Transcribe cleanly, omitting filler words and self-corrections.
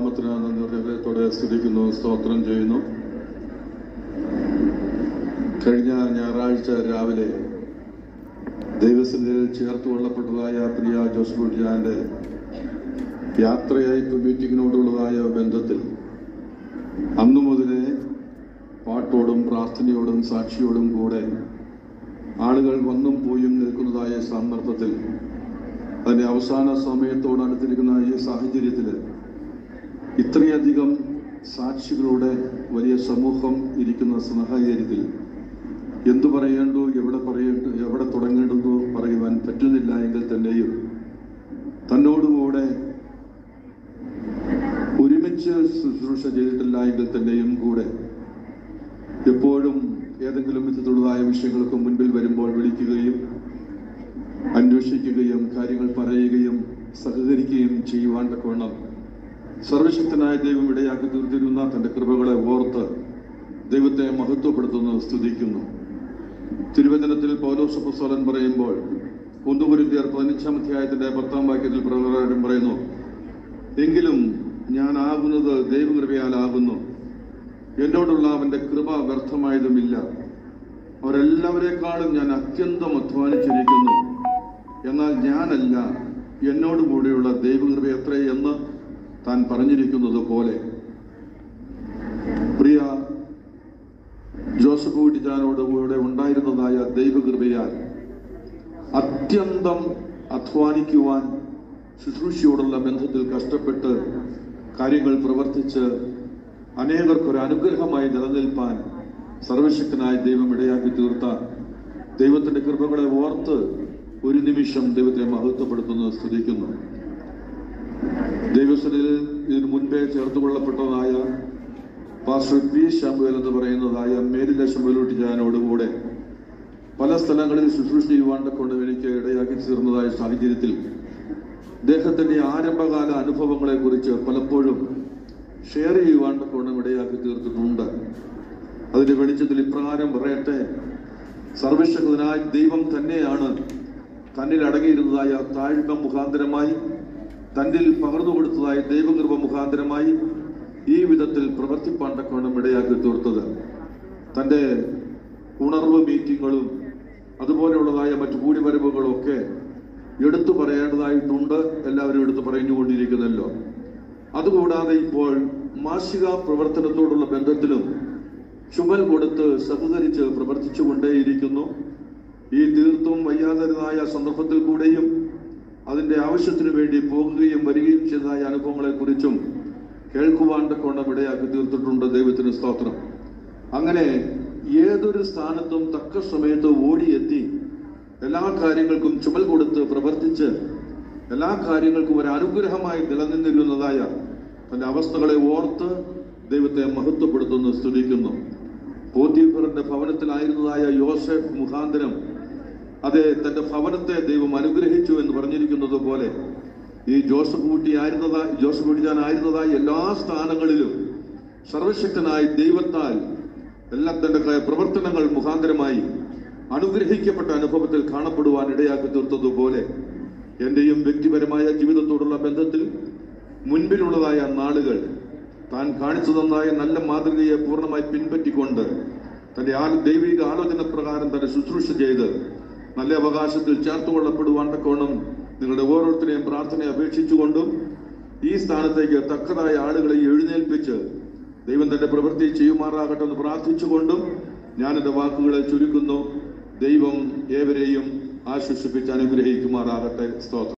നാമത്തിന് ഹൃദയത്തോടെ സ്തുതിക്കുന്നു, സ്തോത്രം ചെയ്യുന്നു. കഴിഞ്ഞ ഞായറാഴ്ച രാവിലെ ദൈവസന്നിധിയിൽ ചേർത്ത് കൊള്ളപ്പെട്ടതായ പ്രിയ ജോസഫ് കുട്ടിയാന്റെ യാത്രയയപ്പ് മീറ്റിങ്ങിനോടുള്ളതായ ബന്ധത്തിൽ അന്നു മുതലേ പാട്ടോടും പ്രാർത്ഥനയോടും സാക്ഷിയോടും കൂടെ ആളുകൾ വന്നും പോയും നിൽക്കുന്നതായ സന്ദർഭത്തിൽ അതിന്റെ അവസാന സമയത്തോട് അടുത്തിരിക്കുന്ന ഈ സാഹചര്യത്തിൽ ഇത്രയധികം സാക്ഷികളുടെ വലിയ സമൂഹം ഇരിക്കുന്ന സാഹചര്യത്തിൽ എന്തു പറയേണ്ടു, എവിടെ തുടങ്ങേണ്ടതോ പറയുവാൻ പറ്റുന്നില്ല എങ്കിൽ തന്നെയും തന്നോടുകൂടെ ഒരുമിച്ച് ശുശ്രൂഷ ചെയ്തിട്ടില്ല എങ്കിൽ തന്നെയും കൂടെ എപ്പോഴും ഏതെങ്കിലും വിധത്തിലുള്ളതായ വിഷയങ്ങൾക്ക് മുൻപിൽ വരുമ്പോൾ വിളിക്കുകയും അന്വേഷിക്കുകയും കാര്യങ്ങൾ പറയുകയും സഹകരിക്കുകയും ചെയ്യുവാൻ തക്കവണ്ണം സർവശക്തനായ ദൈവം ഇടയാക്കി തീർത്തിരുന്ന തന്റെ കൃപകളെ ഓർത്ത് ദൈവത്തെ മഹത്വപ്പെടുത്തുന്നു, സ്തുതിക്കുന്നു. തിരുവചനത്തിൽ പൗലോസ് അപ്പോസ്തലൻ പറയുമ്പോൾ 1 കൊരിന്ത്യർ 15-ാം അധ്യായത്തിന്റെ 10-ാം വാക്യത്തിൽ പ്രകാരം പറയുന്നു, എങ്കിലും ഞാൻ ആകുന്നത് ദൈവകൃപയാലാകുന്നു, എന്നോടുള്ള അവന്റെ കൃപ വ്യർത്ഥമായതുമില്ല. അവരെല്ലാവരെക്കാളും ഞാൻ അത്യന്തം അധ്വാനിച്ചിരിക്കുന്നു, എന്നാൽ ഞാനല്ല, എന്നോടുകൂടിയുള്ള ദൈവകൃപ എത്രയെന്ന് താൻ പറഞ്ഞിരിക്കുന്നത് പോലെ പ്രിയ ജോസഫ് കുട്ടിച്ചാനോട് കൂടെ ഉണ്ടായിരുന്നതായ ദൈവകൃപയാൽ അത്യന്തം അധ്വാനിക്കുവാൻ, ശുശ്രൂഷയോടുള്ള ബന്ധത്തിൽ കഷ്ടപ്പെട്ട് കാര്യങ്ങൾ പ്രവർത്തിച്ച് അനേകർക്കൊരു അനുഗ്രഹമായി നിലനിൽപ്പാൻ സർവശക്തനായ ദൈവം ഇടയാക്കി തീർത്ത ദൈവത്തിന്റെ കൃപകളെ ഓർത്ത് ഒരു നിമിഷം ദൈവത്തെ മഹത്വപ്പെടുത്തുന്നു, സ്തുതിക്കുന്നു. ദൈവസന്നിധിയിൽ ഇതിനു മുൻപേ ചേർത്തുകൊള്ളപ്പെട്ടതായ പാസ്റ്റർ പി ശാമുവേൽ എന്ന് പറയുന്നതായ മേരില ശമ്പലൂട്ടിച്ചാനോടുകൂടെ പല സ്ഥലങ്ങളിൽ ശുശ്രൂഷ ചെയ്യുവാൻ കൊണ്ട് എനിക്ക് ഇടയാക്കി തീർന്നതായ സാഹചര്യത്തിൽ അദ്ദേഹത്തിന്റെ ആരംഭകാല അനുഭവങ്ങളെ കുറിച്ച് പലപ്പോഴും ഷെയർ ചെയ്യുവാൻ കൊണ്ട് ഇടയാക്കി തീർത്തിട്ടുണ്ട്. അതിന്റെ വെളിച്ചത്തിൽ ഇപ്രകാരം പറയട്ടെ, സർവശക്തനായ ദൈവം തന്നെയാണ് തന്നിൽ അടങ്ങിയിരുന്നതായ താഴ്മ മുഖാന്തരമായി, തന്നിൽ പകർന്നു കൊടുത്തതായ ദൈവകൃപ മുഖാന്തരമായി ഈ വിധത്തിൽ പ്രവർത്തിപ്പാൻ തക്കവണ്ണം ഇടയാക്കി തീർത്തത്. തന്റെ ഉണർവ് മീറ്റിങ്ങുകളും അതുപോലെയുള്ളതായ മറ്റു കൂടിവരവുകളും ഒക്കെ എടുത്തു പറയേണ്ടതായിട്ടുണ്ട്, എല്ലാവരും എടുത്തു പറഞ്ഞുകൊണ്ടിരിക്കുന്നല്ലോ. അതുകൂടാതെ ഇപ്പോൾ മാസിക പ്രവർത്തനത്തോടുള്ള ബന്ധത്തിലും ചുമൽ കൊടുത്ത് സഹകരിച്ച് പ്രവർത്തിച്ചു കൊണ്ടേയിരിക്കുന്നു. ഈ തീർത്തും വയ്യാതരതായ സന്ദർഭത്തിൽ കൂടെയും അതിന്റെ ആവശ്യത്തിനു വേണ്ടി പോകുകയും വരികയും ചെയ്തതായ അനുഭവങ്ങളെ കുറിച്ചും കേൾക്കുവാൻ തക്കവണ്ണം ഇടയാക്കി തീർത്തിട്ടുണ്ട്. ദൈവത്തിന് സ്തോത്രം. അങ്ങനെ ഏതൊരു സ്ഥാനത്തും തക്ക സമയത്ത് ഓടിയെത്തി എല്ലാ കാര്യങ്ങൾക്കും ചുമൽ കൊടുത്ത് പ്രവർത്തിച്ച് എല്ലാ കാര്യങ്ങൾക്കും ഒരു അനുഗ്രഹമായി നിലനിന്നിരുന്നതായ തന്റെ അവസ്ഥകളെ ഓർത്ത് ദൈവത്തെ മഹത്വപ്പെടുത്തുന്നു, സ്തുതിക്കുന്നു. പോത്തീഫറിന്റെ ഭവനത്തിലായിരുന്നതായ യോസേഫ് മുഖാന്തരം അതെ തന്റെ ഭവനത്തെ ദൈവം അനുഗ്രഹിച്ചു എന്ന് പറഞ്ഞിരിക്കുന്നത് പോലെ ഈ ജോസഫ് കുട്ടിയായിരുന്നതായ എല്ലാ സ്ഥാനങ്ങളിലും സർവശക്തനായ ദൈവത്താൽ എല്ലാം തന്റെ പ്രവർത്തനങ്ങൾ മുഖാന്തരമായി അനുഗ്രഹിക്കപ്പെട്ട അനുഭവത്തിൽ കാണപ്പെടുവാൻ ഇടയാക്കി തീർത്തതുപോലെ എന്റെയും വ്യക്തിപരമായ ജീവിതത്തോടുള്ള ബന്ധത്തിൽ മുൻപിലുള്ളതായ നാളുകൾ താൻ കാണിച്ചു തന്നായ നല്ല മാതൃകയെ പൂർണ്ണമായി പിൻപറ്റിക്കൊണ്ട് തന്റെ ദൈവിക ആലോചന പ്രകാരം തന്നെ ശുശ്രൂഷ ചെയ്ത് നല്ല അവകാശത്തിൽ ചേർത്തുകൊള്ളപ്പെടുവാൻ തക്കോണം നിങ്ങളുടെ ഓരോരുത്തരെയും പ്രാർത്ഥന അപേക്ഷിച്ചുകൊണ്ടും ഈ സ്ഥാനത്തേക്ക് തക്കതായ ആളുകളെ എഴുന്നേൽപ്പിച്ച് ദൈവം തന്റെ പ്രവൃത്തി ചെയ്യുമാറാകട്ടെ എന്ന് പ്രാർത്ഥിച്ചുകൊണ്ടും ഞാൻ എന്റെ വാക്കുകളെ ചുരുക്കുന്നു. ദൈവം ഏവരെയും ആശ്വസിപ്പിച്ച് അനുഗ്രഹിക്കുമാറാകട്ടെ. സ്തോത്രം.